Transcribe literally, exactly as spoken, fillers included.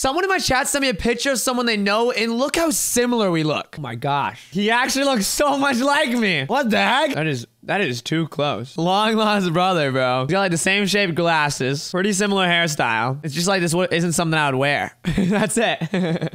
Someone in my chat sent me a picture of someone they know, and look how similar we look. Oh my gosh. He actually looks so much like me. What the heck? That is, that is too close. Long lost brother, bro. He's got like the same shaped glasses. Pretty similar hairstyle. It's just like this isn't something I would wear. That's it.